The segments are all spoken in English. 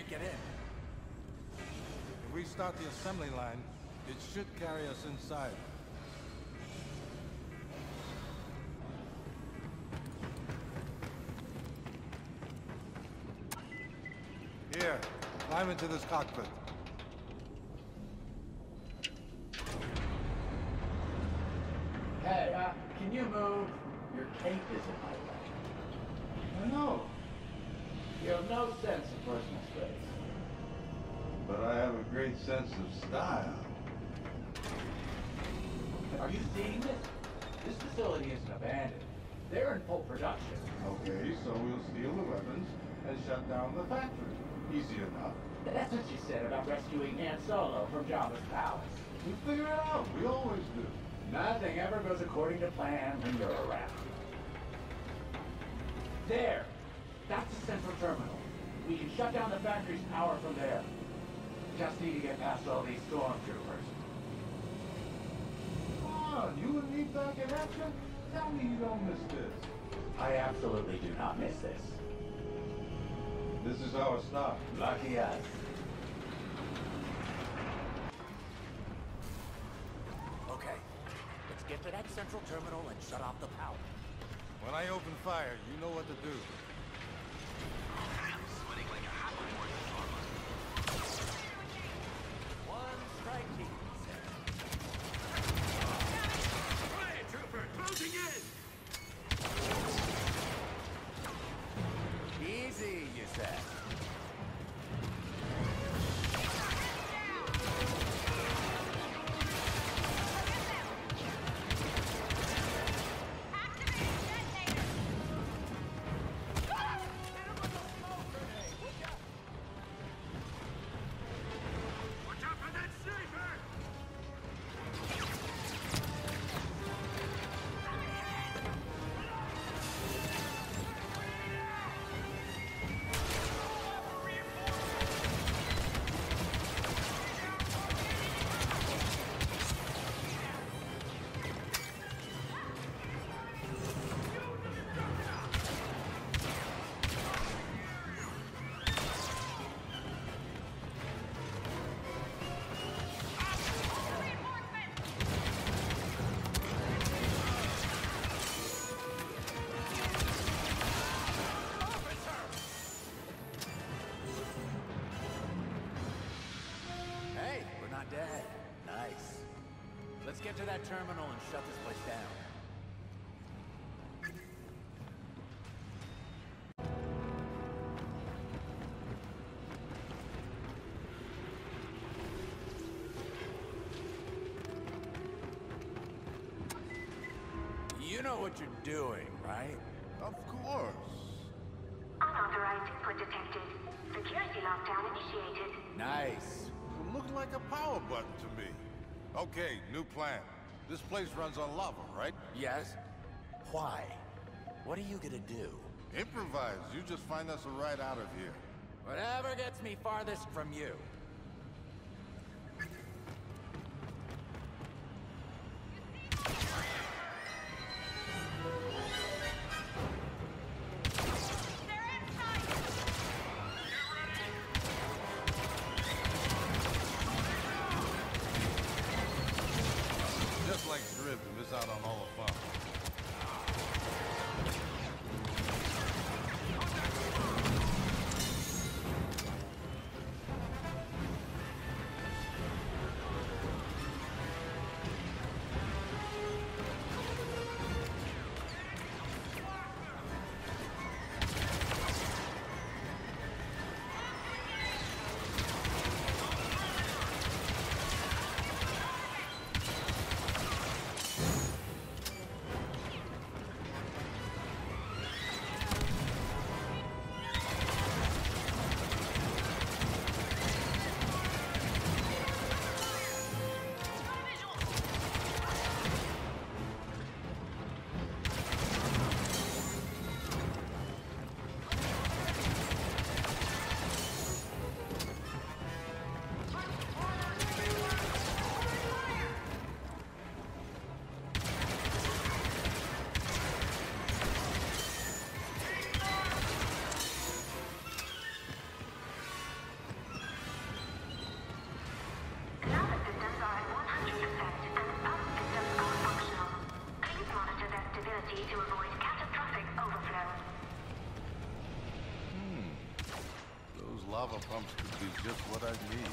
get in. If we start the assembly line, it should carry us inside. Here, climb into this cockpit. Hey, can you move? Your cape is in my way. I know, You have no sense of personal space. but I have a great sense of style. Are you seeing this? This facility isn't abandoned. They're in full production. Okay, so we'll steal the weapons and shut down the factory. Easy enough. That's what you said about rescuing Han Solo from Jabba's palace. We figure it out. We always do. Nothing ever goes according to plan when you're around. There! That's the central terminal. We can shut down the factory's power from there. Just need to get past all these stormtroopers. Come on, you and me back in action? Tell me you don't miss this. I absolutely do not miss this. This is how it stops. Lucky us. Okay, let's get to that central terminal and shut off the power. When I open fire, you know what to do. I'm sweating like a hot horse. One strike team. Hey, trooper, closing in! Easy, you said. Watch out for that sniper! Hey, we're not dead. Nice. Let's get to that terminal and shut this place down. You know what you're doing, right? Of course. Unauthorized input detected. Security lockdown initiated. Nice. It looked like a power button to me. Okay, new plan. This place runs on lava, right? Yes? Why? What are you gonna do? Improvise. You just find us a ride out of here. Whatever gets me farthest from you. Just like Drib to miss out on all the fun. lava pumps could be just what I need.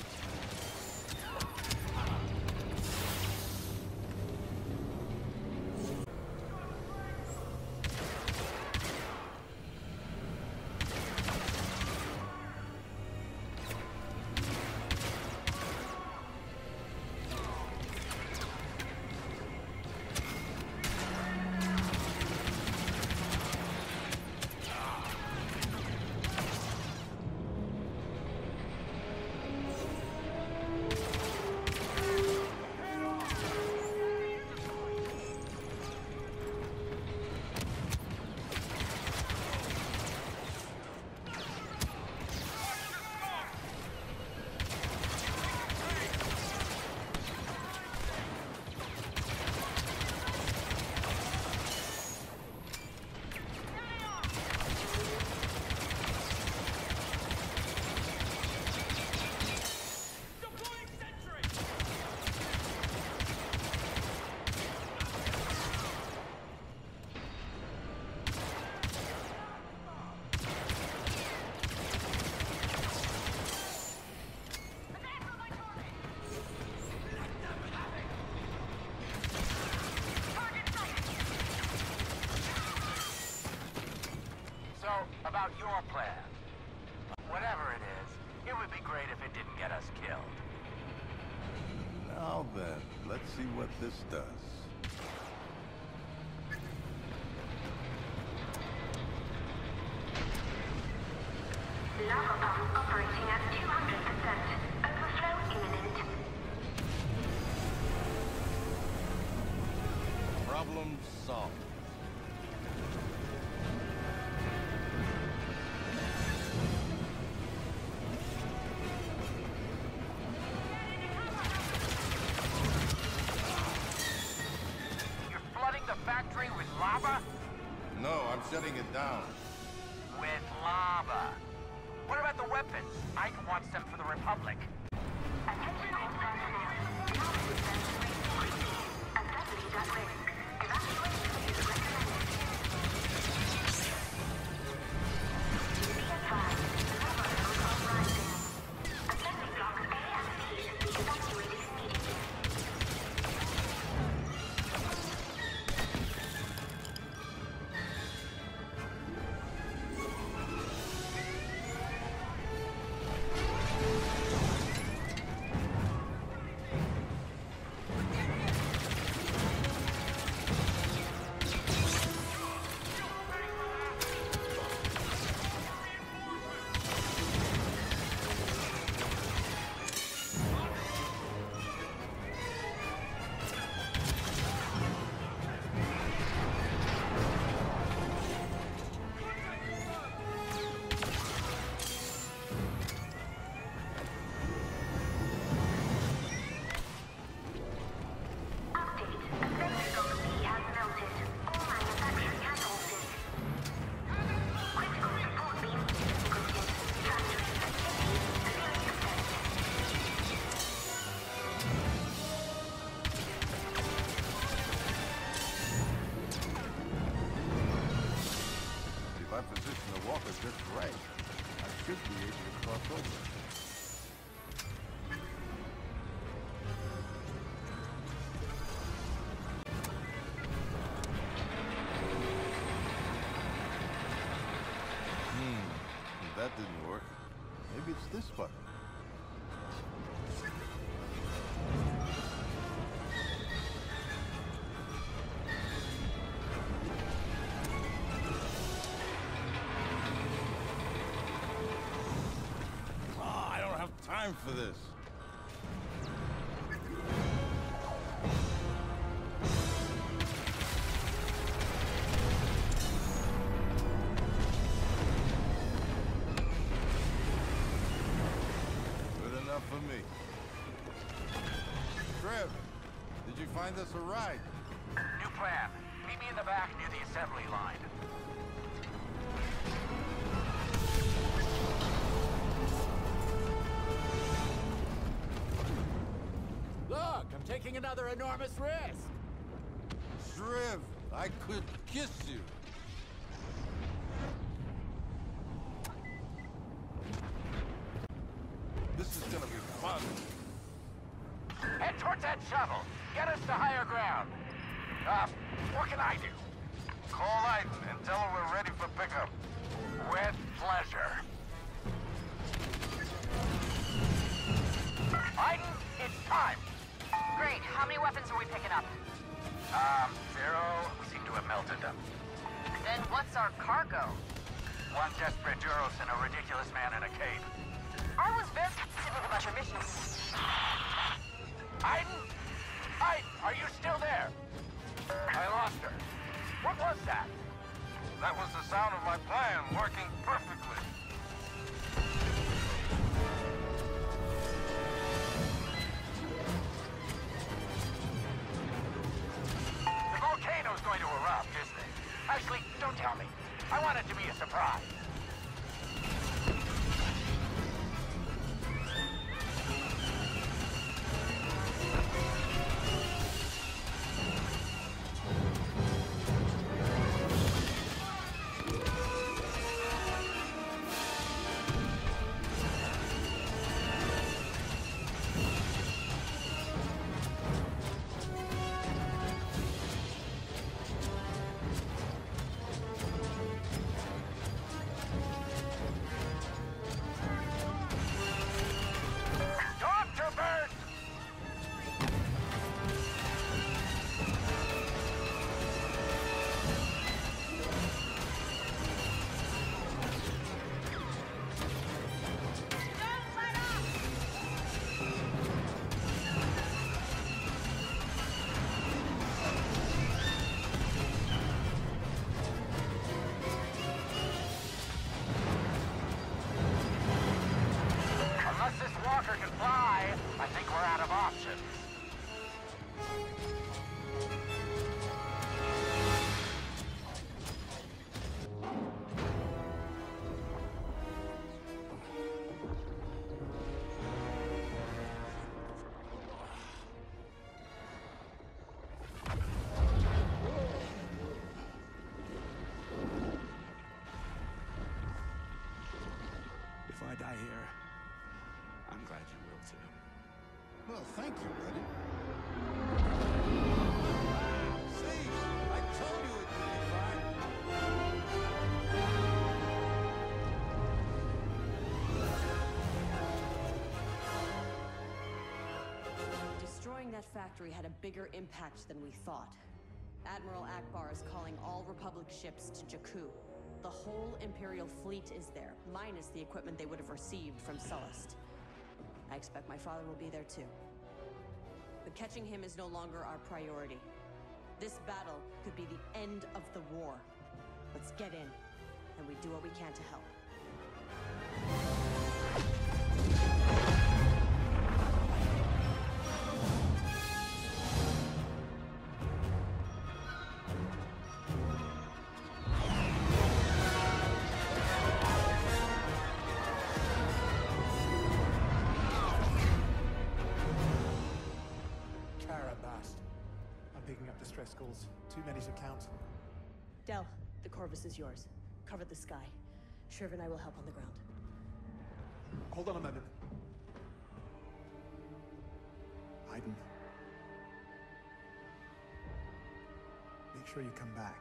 So, about your plan. Whatever it is, it would be great if it didn't get us killed. Now then, let's see what this does. Lava pump operating at 200%. Overflow imminent. Problem solved. You're flooding the factory with lava? No, I'm shutting it down. With lava. What about the weapons? Ike wants them for the Republic. Attention all personnel. Lava reserves rate increasing. Assemblies at risk. Evacuation is recommended. Be advised, lava levels are rising. Assembly blocks A and B should be evacuated immediately. If I position the walker just right, I should be able to cross over. That didn't work. Maybe it's this button. I don't have time for this. For me. Trev, did you find us a ride? New plan. Meet me in the back near the assembly line. Look, I'm taking another enormous risk. Trev, I could kiss you. is gonna be fun. Head towards that shovel. Get us to higher ground. What can I do? Call Aiden and tell her we're ready for pickup. With pleasure. Aiden, it's time. Great. How many weapons are we picking up? Zero. We seem to have melted them. Then what's our cargo? One desperate Duros and a ridiculous man in a cape. I was very specific about your missions. Aiden? Aiden, are you still there? I lost her. What was that? That was the sound of my plan working perfectly. The volcano's going to erupt, isn't it? Actually, don't tell me. I want it to be a surprise. Stormtroopers! Unless this walker can fly, I think we're out of options. If I die here, I'm glad you will too. Well, thank you, buddy. See, I told you it would be fine. Destroying that factory had a bigger impact than we thought. Admiral Akbar is calling all Republic ships to Jakku. The whole Imperial fleet is there, minus the equipment they would have received from Sullust. I expect my father will be there too. But catching him is no longer our priority. This battle could be the end of the war. Let's get in, and we do what we can to help. Carabast. I'm picking up distress calls. Too many to count. Del, the Corvus is yours. Cover the sky. Shriv and I will help on the ground. Hold on a moment. Aiden. Make sure you come back.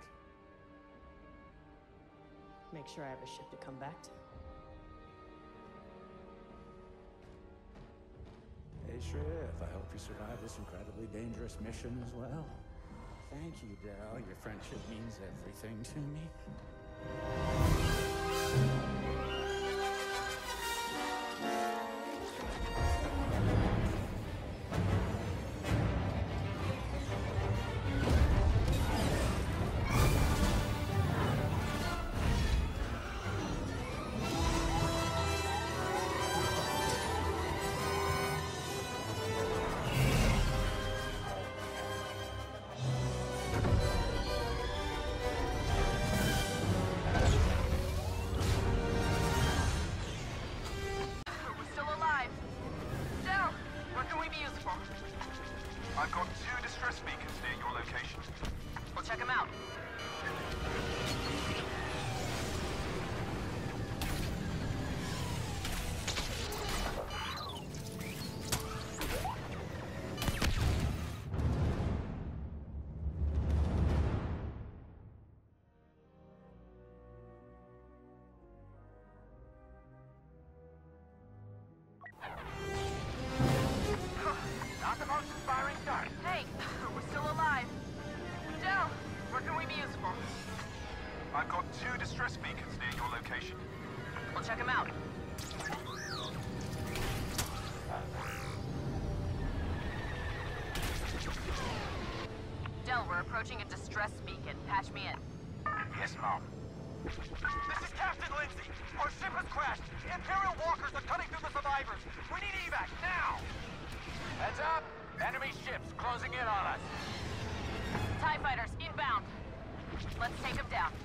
Make sure I have a ship to come back to. Hey, Shriv, I hope you survive this incredibly dangerous mission as well. Thank you, Del. Your friendship means everything to me. Parsons firing start. Hey, we're still alive. Del, where can we be useful? I've got 2 distress beacons near your location. We'll check them out. Del, we're approaching a distress beacon. Patch me in. Yes, Mom. This is Captain Lindsay. Our ship has crashed. Imperial walkers are cutting through the survivors. We need evac now. Heads up. Enemy ships closing in on us. TIE fighters inbound. Let's take them down.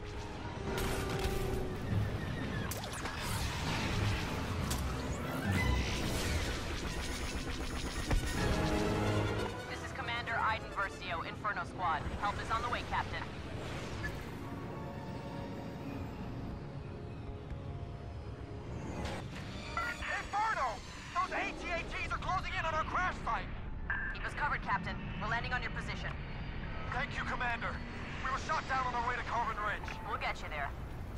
This is Commander Iden Versio, Inferno Squad. Help is on the way, Captain. Inferno! Those AT-ATs are closing in on our crash site. Keep us covered, Captain. We're landing on your position. Thank you, Commander. We were shot down on our way to Carbon Ridge. We'll get you there.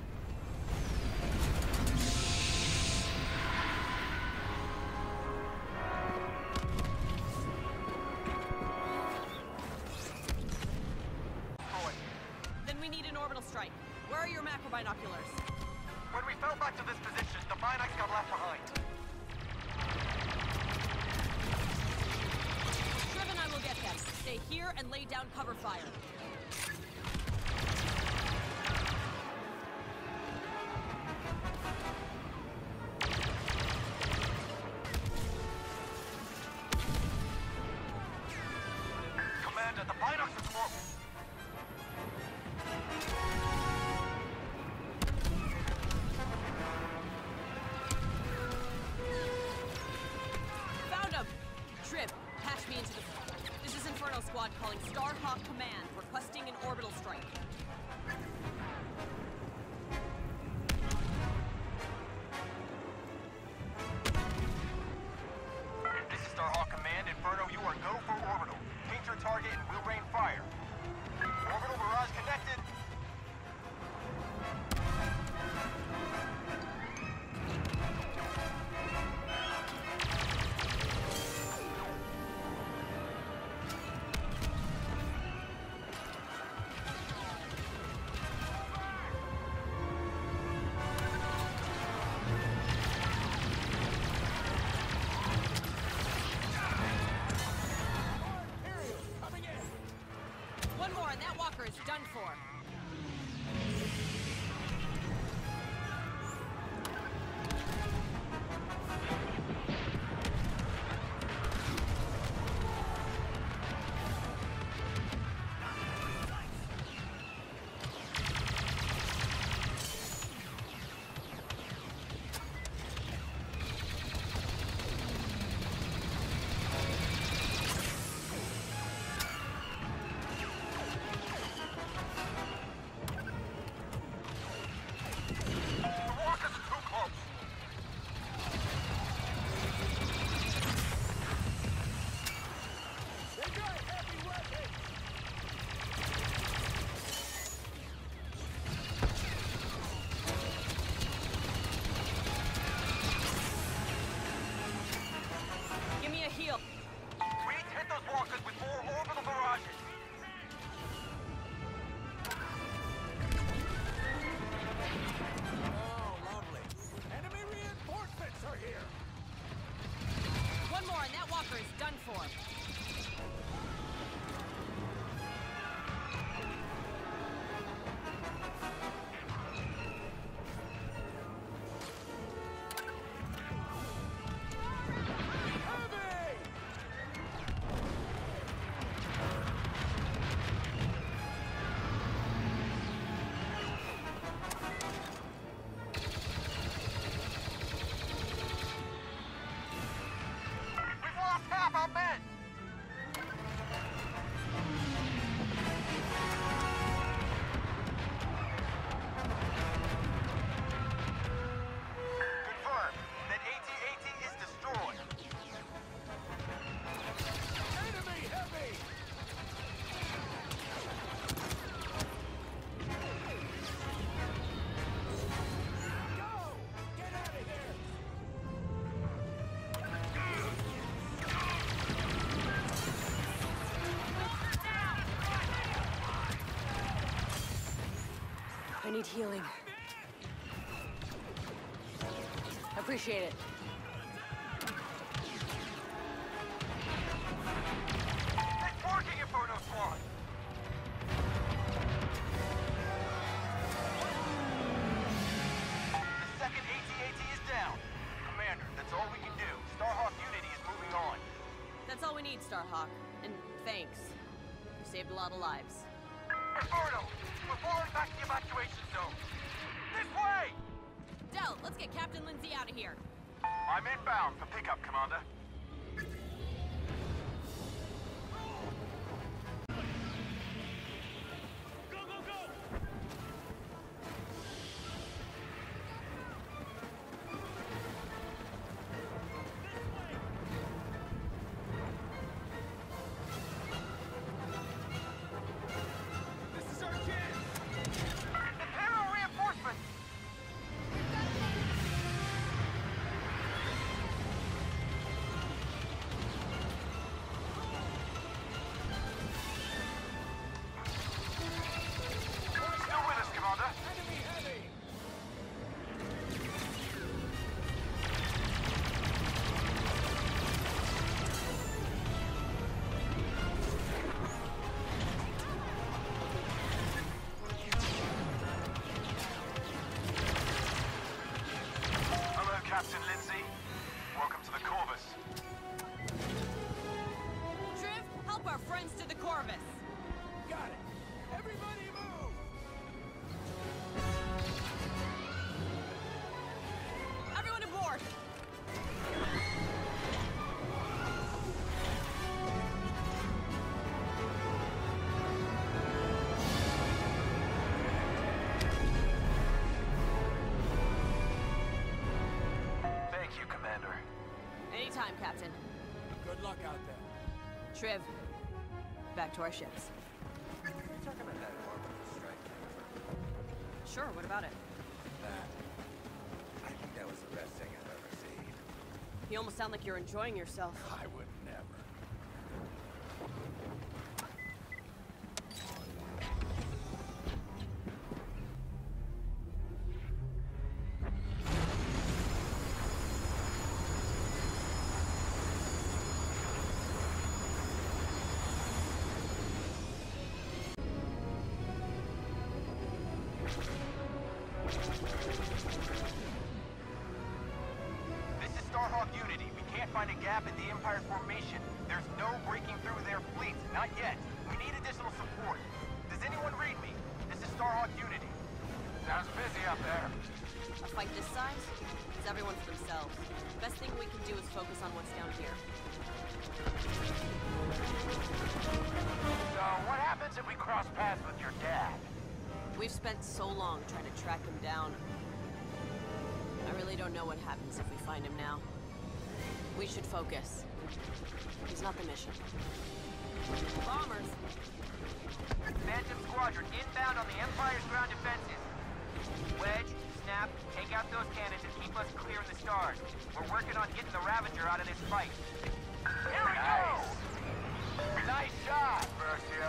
Then we need an orbital strike. Where are your macro binoculars? When we fell back to this position, the Binax got left behind. Shriv and I will get them. Stay here and lay down cover fire. Commander, the Binax are smoke. Found him! Shriv, patch me into the... This is Inferno Squad calling Starhawk Command, requesting an orbital strike. This is Starhawk Command. Inferno, you are go for orbital. Paint your target and we'll rain fire. Orbital barrage connected. One more and that walker is done for. need healing. Appreciate it. It's working, Inferno Squad! The second AT-AT is down. Commander, that's all we can do. Starhawk Unity is moving on. That's all we need, Starhawk. And thanks. You saved a lot of lives. Inferno! We're falling back to the evacuation zone! This way! Del, let's get Captain Lindsay out of here. I'm inbound for pickup, Commander. Captain Lindsay, welcome to the Corvus. Triv, help our friends to the Corvus. Got it! Everybody move! Everyone aboard! Thank you, Commander. Anytime, Captain. Good luck out there. Triv, back to our ships. You're talking about that orbital strike? Sure, what about it? That. I think that was the best thing I've ever seen. You almost sound like you're enjoying yourself. I would never. This is Starhawk Unity. We can't find a gap in the Empire formation. There's no breaking through their fleets. Not yet. We need additional support. Does anyone read me? This is Starhawk Unity. Sounds busy up there. A fight this size? It's everyone for themselves. Best thing we can do is focus on what's down here. So, what happens if we cross paths with your dad? We've spent so long trying to track him down. I really don't know what happens if we find him now. We should focus. He's not the mission. Bombers! Phantom Squadron inbound on the Empire's ground defenses. Wedge, Snap, take out those cannons and keep us clear in the stars. We're working on getting the Ravager out of this fight. Here we go! Nice shot, Versio.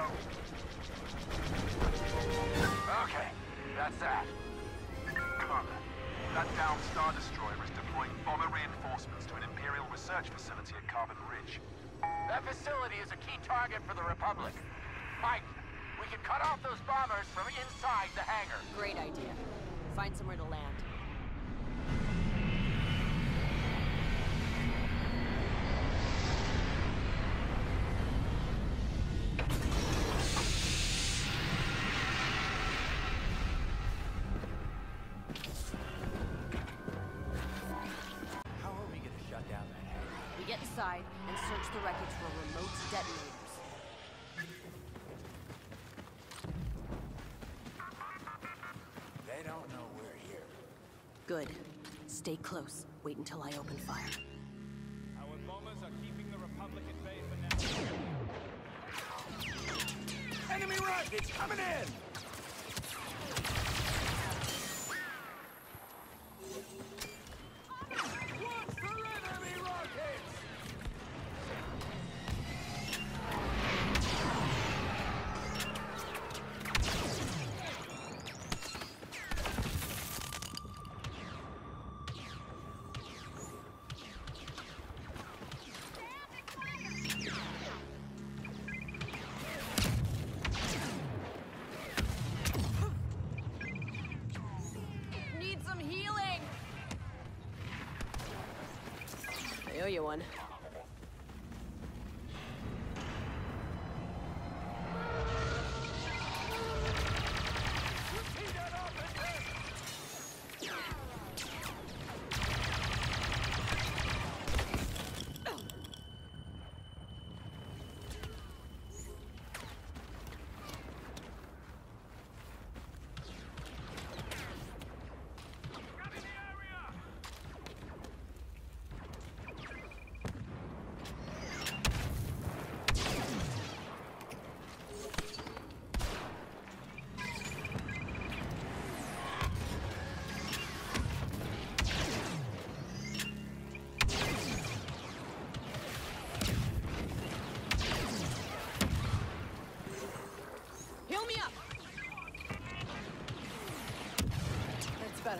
Okay, that's that. Commander, that downed Star Destroyer is deploying bomber reinforcements to an Imperial research facility at Carbon Ridge. That facility is a key target for the Republic. Mike, we can cut off those bombers from inside the hangar. Great idea. Find somewhere to land. How are we gonna shut down that hangar? We get inside and search the wreckage for remote detonators. They don't know we're here. Good. Stay close. Wait until I open fire. Our bombers are keeping the Republic at bay for now. Enemy rockets coming in! Watch for enemy rockets! owe you one. Better.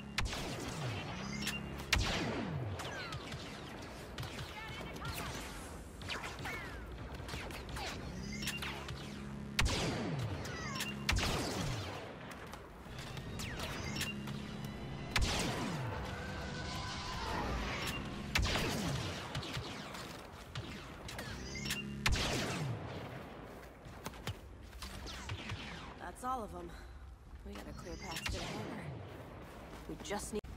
That's all of them. We got a clear path to the hangar. We just need...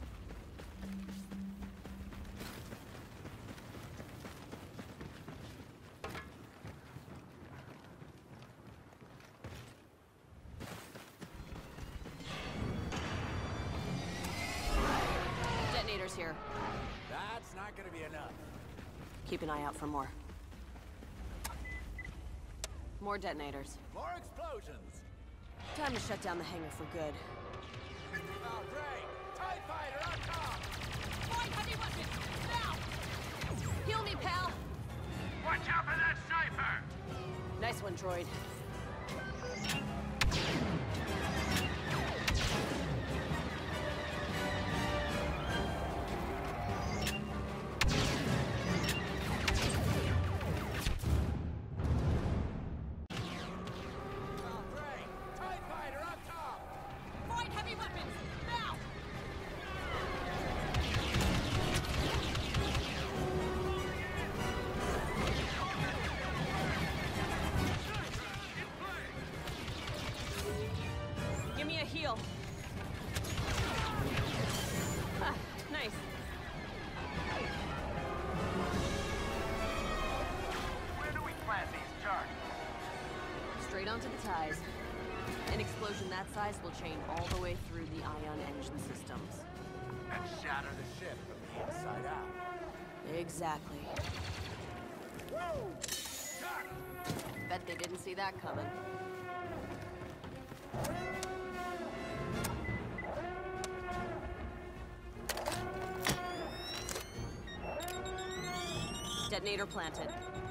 Detonators here. That's not gonna be enough. Keep an eye out for more. More detonators. More explosions! Time to shut down the hangar for good. Oh, great! TIE fighter on top! Point heavy weapons! Now! Heal me, pal! Watch out for that sniper! Nice one, droid. Heal. Ah, nice. Where do we plant these charges? Straight onto the ties. An explosion that size will chain all the way through the ion engine systems. And shatter the ship from the inside out. Exactly. Woo! Bet they didn't see that coming. Detonator planted.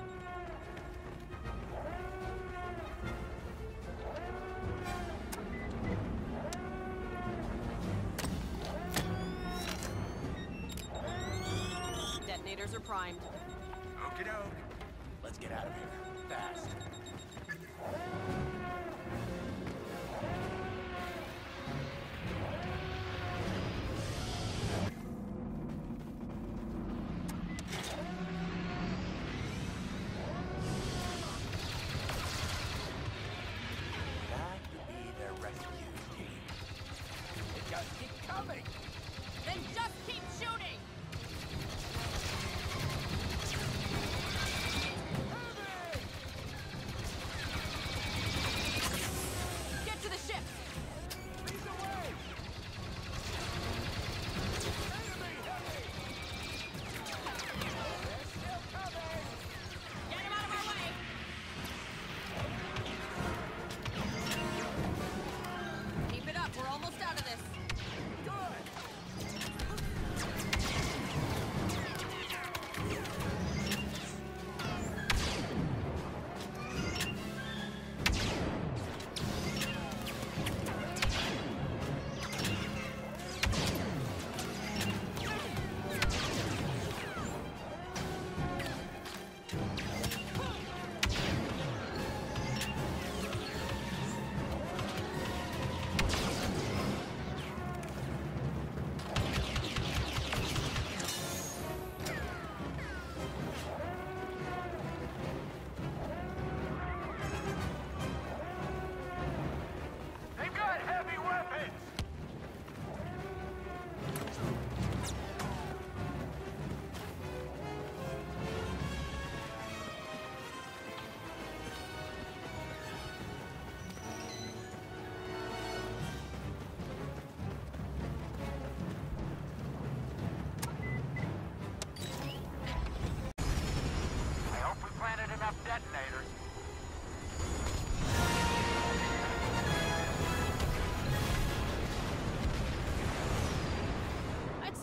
Detonators are primed. Okie doke. Let's get out of here. Fast. Then just keep shooting!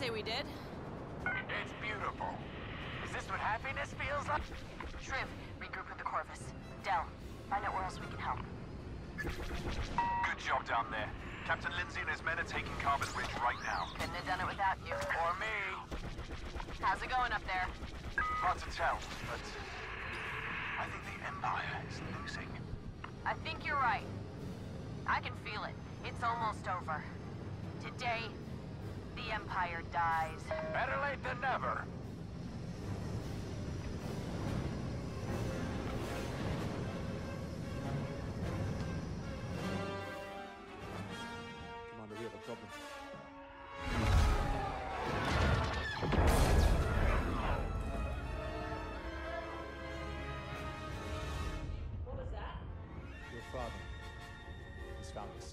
say we did. It's beautiful. Is this what happiness feels like? Shriv, regroup with the Corvus. Del, find out where else we can help. Good job down there. Captain Lindsay and his men are taking Carbon Ridge right now. Couldn't have done it without you. Or me. How's it going up there? Hard to tell, but I think the Empire is losing. I think you're right. I can feel it. It's almost over. Today, the Empire dies. Better late than never. Commander, we have a problem. What was that? Your father. He's found us.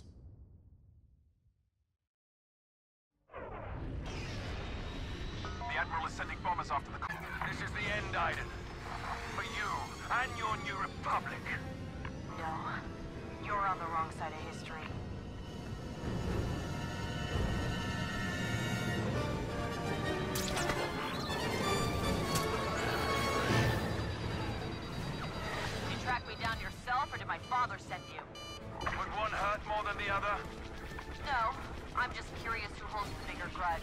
The Admiral is sending bombers after the... This is the end, Aiden. For you and your new republic. No, you're on the wrong side of history. Did you track me down yourself, or did my father send you? Would one hurt more than the other? No, I'm just curious who holds the bigger grudge.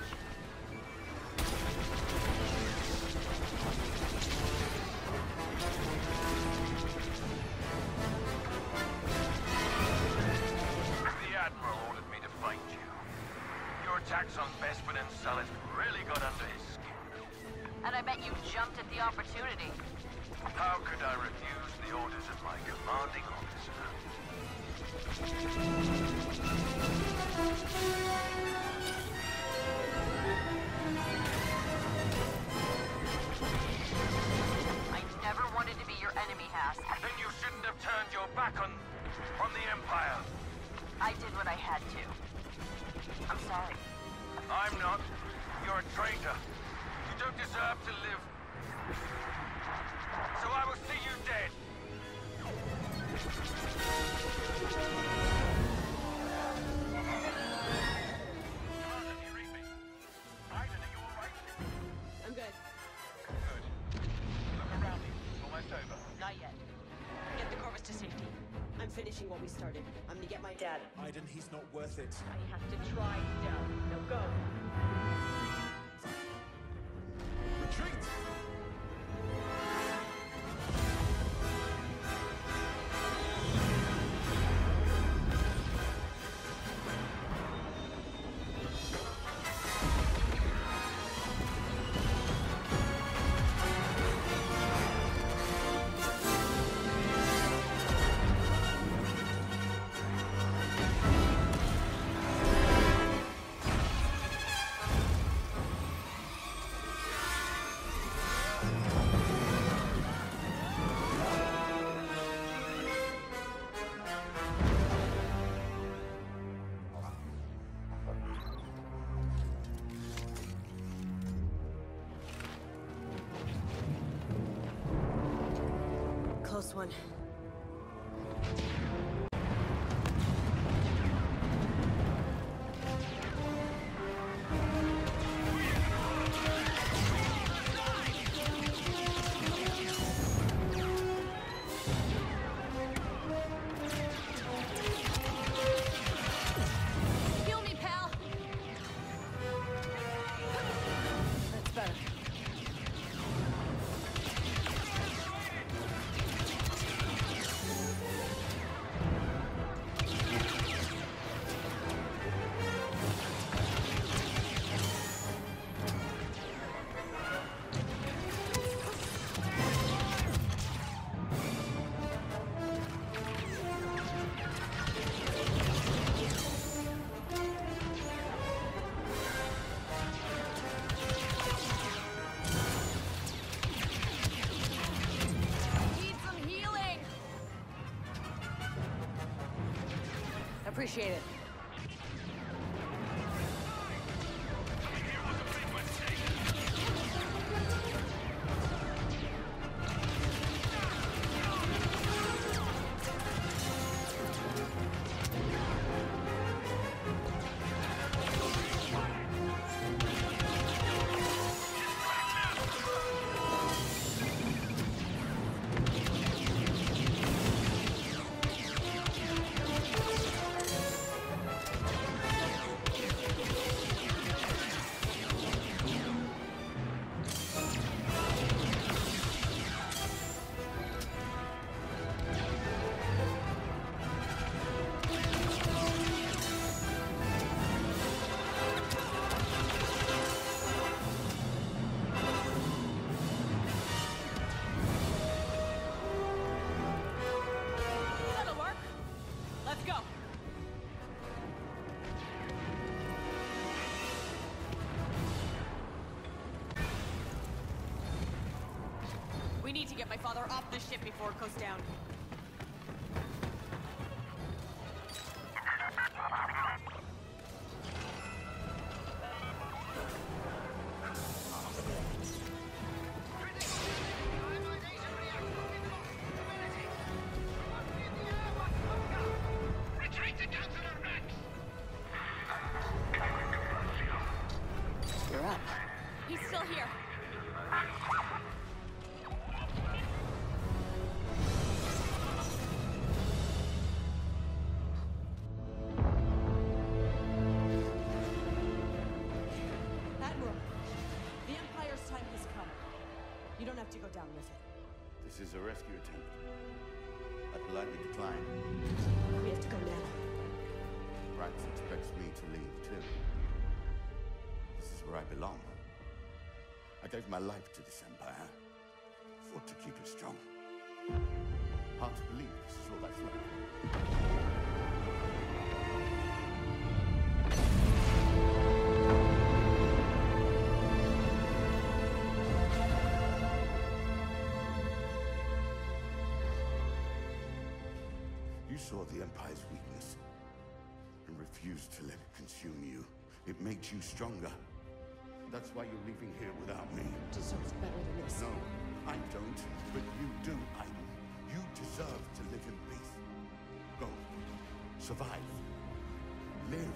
The Admiral ordered me to find you. Your attacks on Bespin and Sullust really got under his skin. And I bet you jumped at the opportunity. How could I refuse the orders of my commanding officer? I never wanted to be your enemy, Hask. Then you shouldn't have turned your back on the Empire. I did what I had to. I'm sorry. I'm not. You're a traitor. You don't deserve to live. So I will see you dead. Commander, do you read me? Aiden, are you all right? I'm good. Good. Look around you. It's almost over. Not yet. Get the Corvus to safety. I'm finishing what we started. I'm gonna get my dad. Aiden, he's not worth it. I have to try, Del. Now go. Retreat! Close one. Heal me, pal! That's better. Need some healing! Appreciate it. We need to get my father off this ship before it goes down. You're up. He's still here. Admiral, the Empire's time has come. You don't have to go down with it. This is a rescue attempt. I politely decline. We have to go now. Rax expects me to leave, too. This is where I belong. I gave my life to this Empire. Fought to keep it strong. Hard to believe this is all that's left. You saw the Empire's weakness and refused to let it consume you. It makes you stronger. That's why you're leaving here without me. Deserves better than this. No, I don't, but you do, Aiden. You deserve to live in peace. Go. Survive. Live.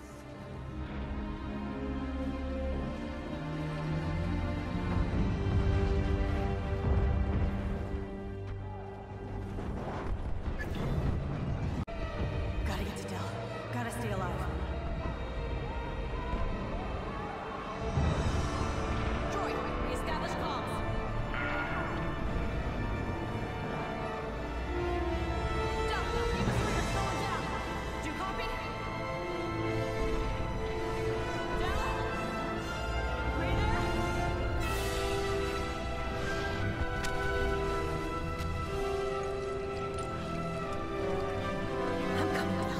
Gotta get to Del. Gotta stay alive. Droid, reestablish comms. Del, give us where you're slowing down. Do you copy? Del? Are you there? I'm coming, Del.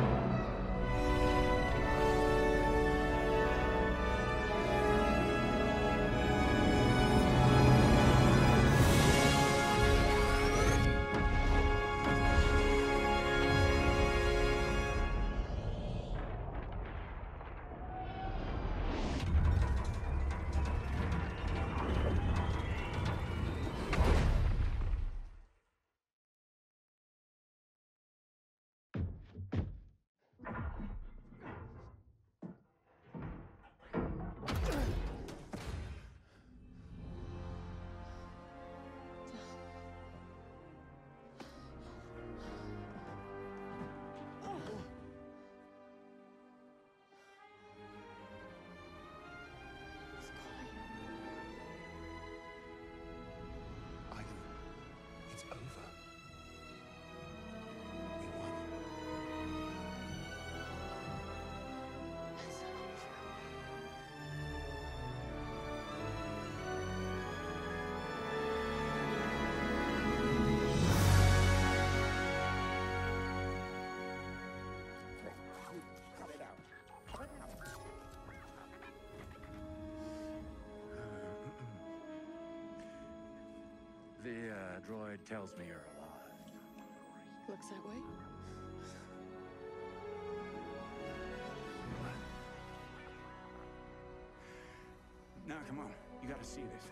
Aiden, it's over. We won. It's over. Cut it out. The droid tells me you're alive. Looks that way. Now, come on. You gotta see this.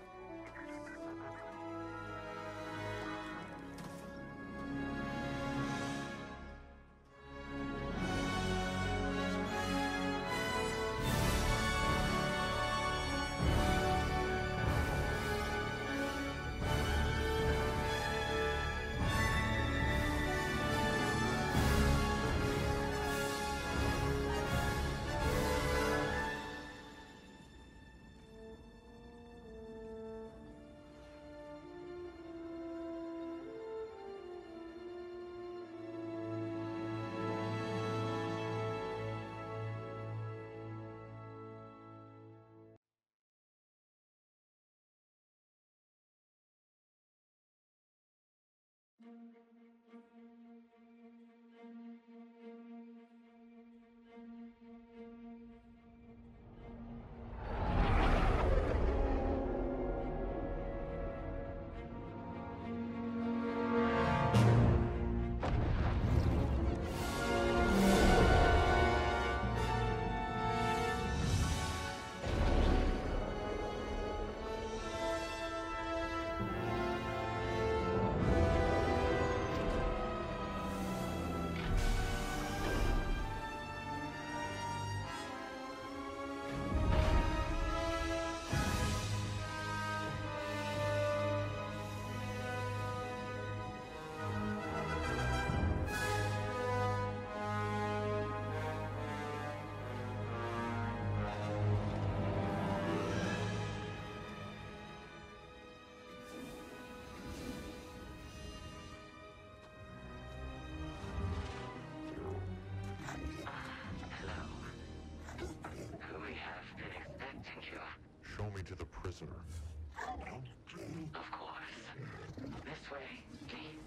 Show me to the prisoner. Of course. This way, please.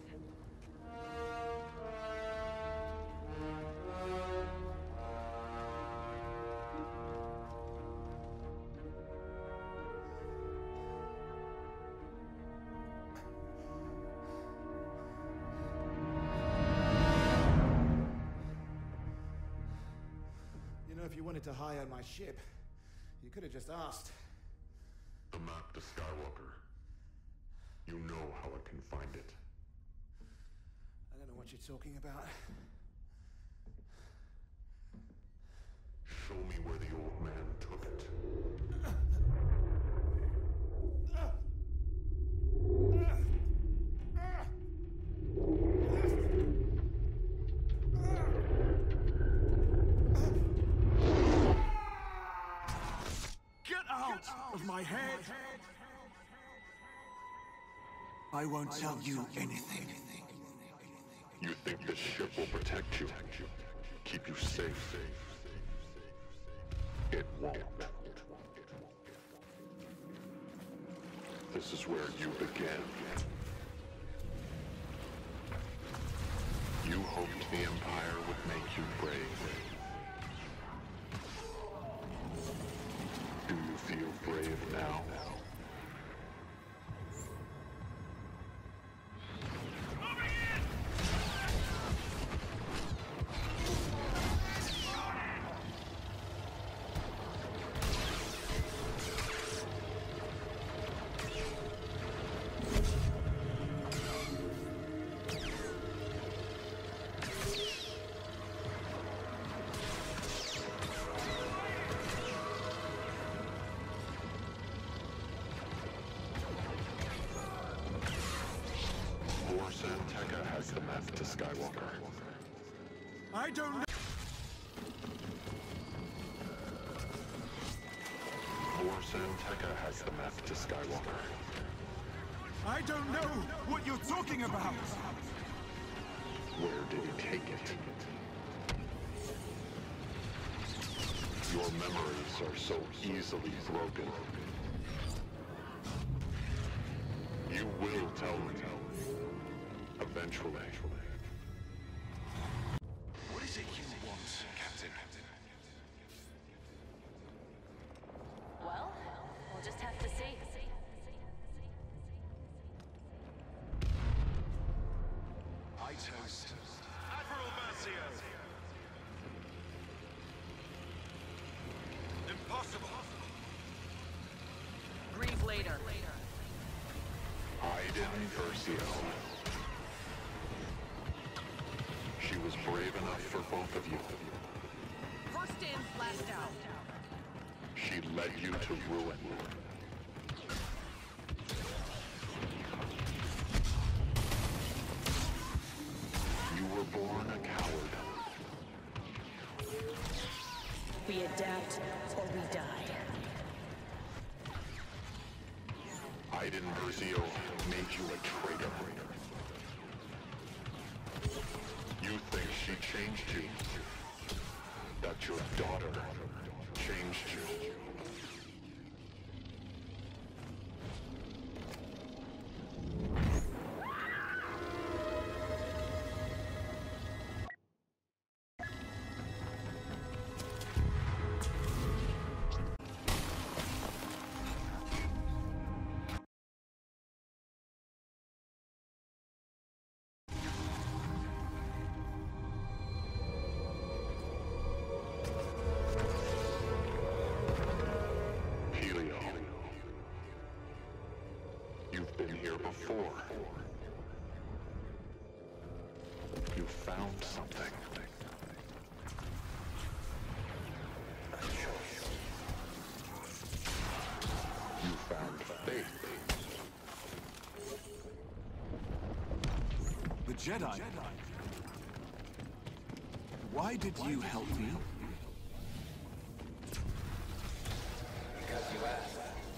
You know, if you wanted to hire my ship, you could have just asked. The map to Skywalker. You know how I can find it. I don't know what you're talking about. Show me where the old man took it. Get out of my head! I won't tell you anything. You think this ship will protect you? Keep you safe? It won't. This is where you began. You hoped the Empire would make you brave. Do you feel brave now? Santeca has the map to Skywalker. I don't know. Santeca has the map to Skywalker. I don't know what you're talking about. Where did he take it? Your memories are so easily broken. You will tell me. Eventually. What is it you want, Captain? Well, we'll just have to see. I toast Admiral Mercio! Impossible! Grieve later. Iden Versio. She was brave enough for both of you. First in, last out. She led you to ruin. You were born a coward. We adapt or we die. Iden Versio made you a traitor. You think she changed you? That your daughter changed you? Before. You found something. You found faith. The Jedi. Why did you help me? Because you asked.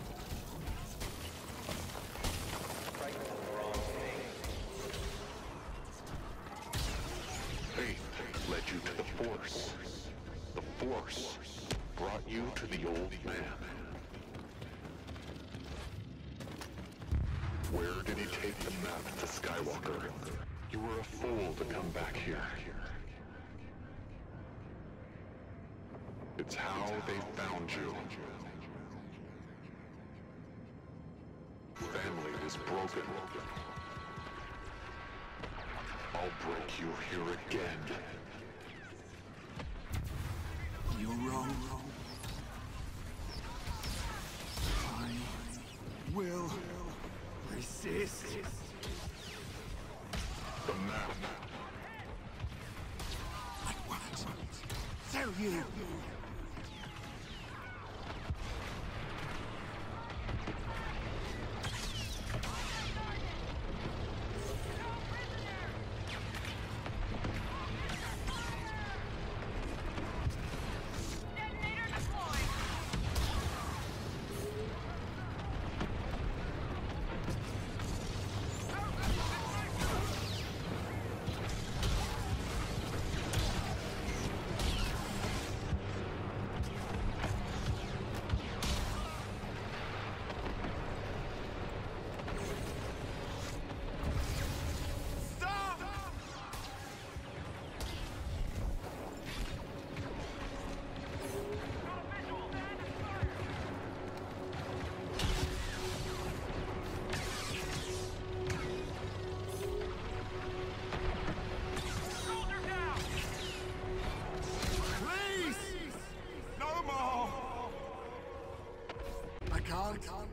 Led you to the Force. The Force brought you to the old man. Where did he take the map to Skywalker? You were a fool to come back here. It's how they found you. Family is broken. I'll break you here again. You're wrong. I will resist. The map. I want to tell you. I can't.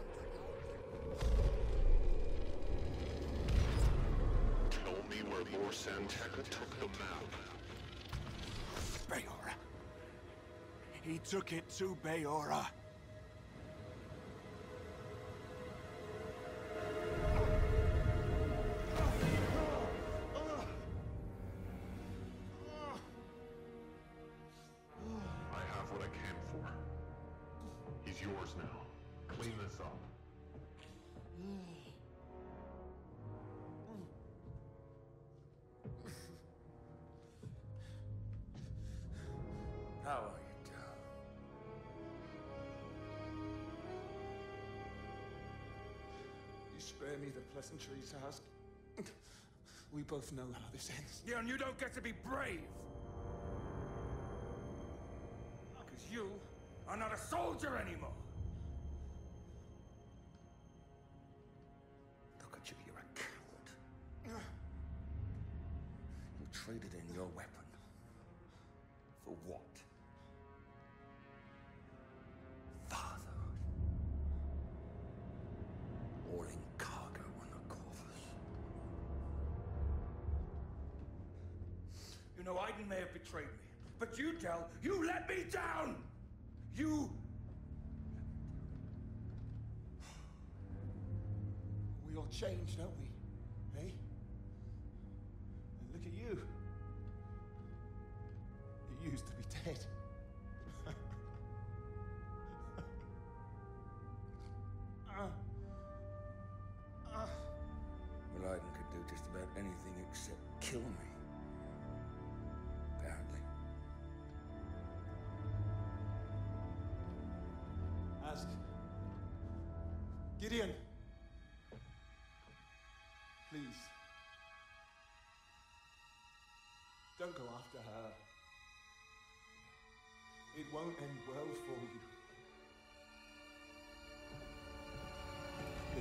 Tell me where Lor San Tekka took the map. Bayora. He took it to Bayora. I have what I came for. He's yours now. Clean this up. How are you, Dal? You spare me the pleasantries, Ask. We both know how this ends. Yeah, and you don't get to be brave! Because you are not a soldier anymore! Look at you, you're a coward. You traded in your weapon. For what? Fatherhood. Or in cargo on the Corvus. You know, Aiden may have betrayed me, but you, Del, you let me down! You... We all change, don't we? Eh? And look at you. You used to be dead. Well, Aiden could do just about anything except kill me. Apparently. Ask. Gideon. Please. Don't go after her. It won't end well for you. Please.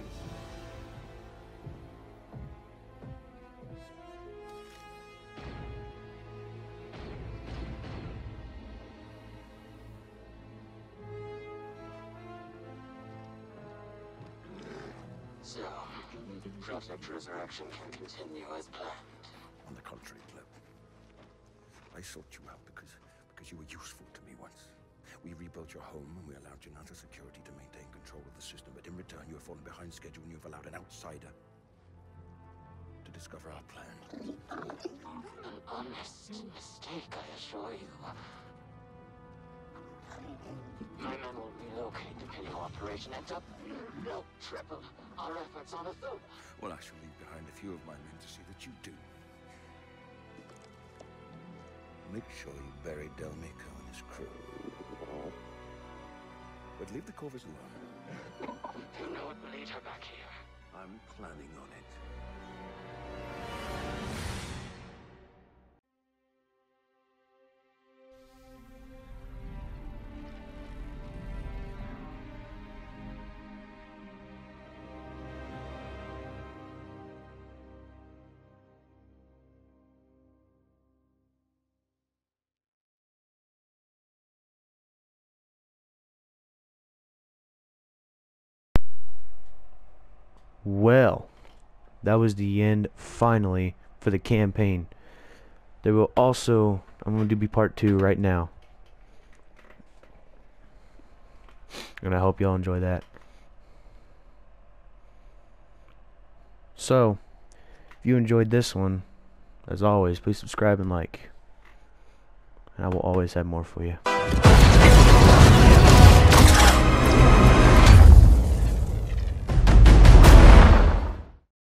So, Project Resurrection can continue as planned. On the contrary, Gleb. I sought you out because you were useful to me once. We rebuilt your home and we allowed Janata Security to maintain control of the system, but in return you have fallen behind schedule and you've allowed an outsider to discover our plan. An honest mistake, I assure you. My men will relocate the Pinnacle operation and double, triple our efforts on Athula. Well, I shall leave behind a few of my men to see that you do. Make sure you bury Del Meeko and his crew. But leave the Corvus alone. You know it will lead her back here. I'm planning on it. Well, that was the end, finally, for the campaign. There will also, I'm going to do part 2 right now. And I hope y'all enjoy that. So, if you enjoyed this one, as always, please subscribe and like. And I will always have more for you.